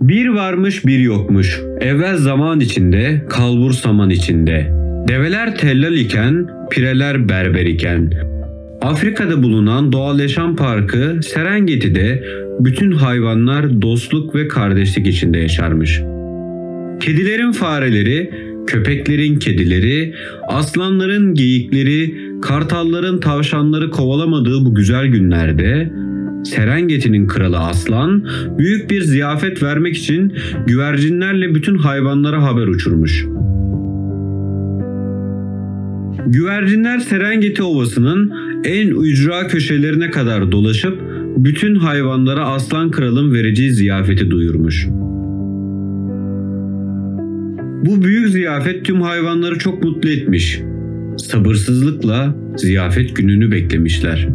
Bir varmış bir yokmuş. Evvel zaman içinde, kalbur saman içinde. Develer tellal iken, pireler berber iken. Afrika'da bulunan Doğal Yaşam Parkı Serengeti'de bütün hayvanlar dostluk ve kardeşlik içinde yaşarmış. Kedilerin fareleri, köpeklerin kedileri, aslanların geyikleri, kartalların tavşanları kovalamadığı bu güzel günlerde Serengeti'nin kralı Aslan büyük bir ziyafet vermek için güvercinlerle bütün hayvanlara haber uçurmuş. Güvercinler Serengeti Ovası'nın en ücra köşelerine kadar dolaşıp bütün hayvanlara Aslan Kral'ın vereceği ziyafeti duyurmuş. Bu büyük ziyafet tüm hayvanları çok mutlu etmiş. Sabırsızlıkla ziyafet gününü beklemişler.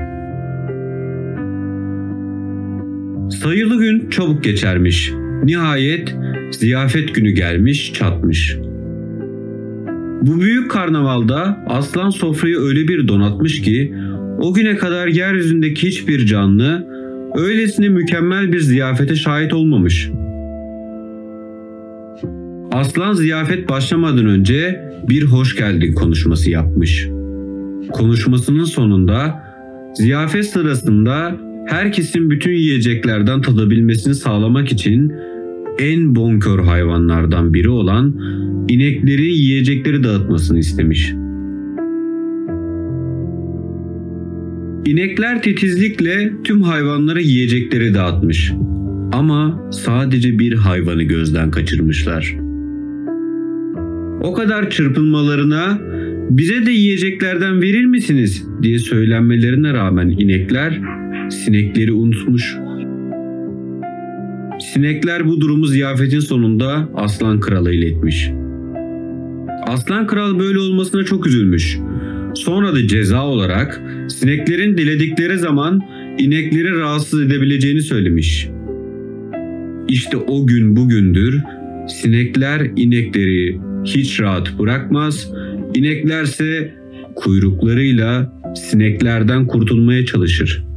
Sayılı gün çabuk geçermiş. Nihayet ziyafet günü gelmiş çatmış. Bu büyük karnavalda Aslan sofrayı öyle bir donatmış ki o güne kadar yeryüzündeki hiçbir canlı öylesine mükemmel bir ziyafete şahit olmamış. Aslan ziyafet başlamadan önce bir hoş geldin konuşması yapmış. Konuşmasının sonunda ziyafet sırasında herkesin bütün yiyeceklerden tadabilmesini sağlamak için en bonkör hayvanlardan biri olan inekleri yiyecekleri dağıtmasını istemiş. İnekler titizlikle tüm hayvanlara yiyecekleri dağıtmış. Ama sadece bir hayvanı gözden kaçırmışlar. O kadar çırpınmalarına "Bize de yiyeceklerden verir misiniz?" diye söylenmelerine rağmen inekler sinekleri unutmuş. Sinekler bu durumu ziyafetin sonunda Aslan Kral'a iletmiş. Aslan Kral böyle olmasına çok üzülmüş. Sonra da ceza olarak sineklerin diledikleri zaman inekleri rahatsız edebileceğini söylemiş. İşte o gün bugündür sinekler inekleri hiç rahat bırakmaz, ineklerse kuyruklarıyla sineklerden kurtulmaya çalışır.